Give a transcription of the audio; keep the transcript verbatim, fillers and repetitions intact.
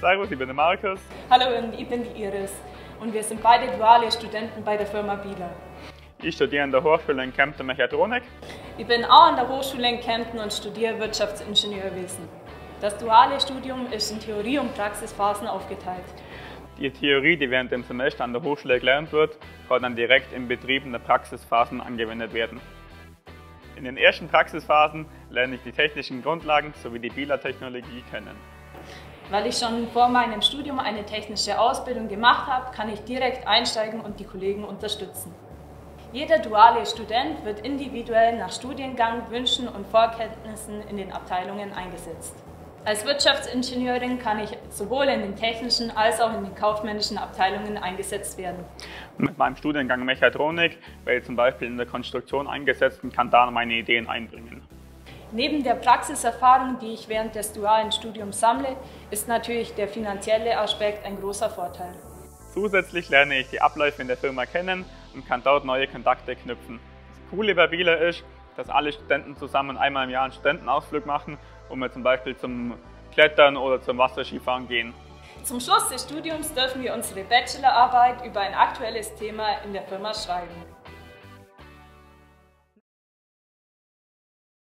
Servus, ich bin der Markus. Hallo und ich bin die Iris und wir sind beide duale Studenten bei der Firma Bieler. Ich studiere an der Hochschule in Kempten Mechatronik. Ich bin auch an der Hochschule in Kempten und studiere Wirtschaftsingenieurwesen. Das duale Studium ist in Theorie- und Praxisphasen aufgeteilt. Die Theorie, die während dem Semester an der Hochschule gelernt wird, kann dann direkt im Betrieb in den Praxisphasen angewendet werden. In den ersten Praxisphasen lerne ich die technischen Grundlagen sowie die Bieler-Technologie kennen. Weil ich schon vor meinem Studium eine technische Ausbildung gemacht habe, kann ich direkt einsteigen und die Kollegen unterstützen. Jeder duale Student wird individuell nach Studiengang, Wünschen und Vorkenntnissen in den Abteilungen eingesetzt. Als Wirtschaftsingenieurin kann ich sowohl in den technischen als auch in den kaufmännischen Abteilungen eingesetzt werden. Mit meinem Studiengang Mechatronik werde ich zum Beispiel in der Konstruktion eingesetzt und kann da meine Ideen einbringen. Neben der Praxiserfahrung, die ich während des dualen Studiums sammle, ist natürlich der finanzielle Aspekt ein großer Vorteil. Zusätzlich lerne ich die Abläufe in der Firma kennen und kann dort neue Kontakte knüpfen. Das Coole bei Bieler ist, dass alle Studenten zusammen einmal im Jahr einen Studentenausflug machen, wo wir zum Beispiel zum Klettern oder zum Wasserskifahren gehen. Zum Schluss des Studiums dürfen wir unsere Bachelorarbeit über ein aktuelles Thema in der Firma schreiben.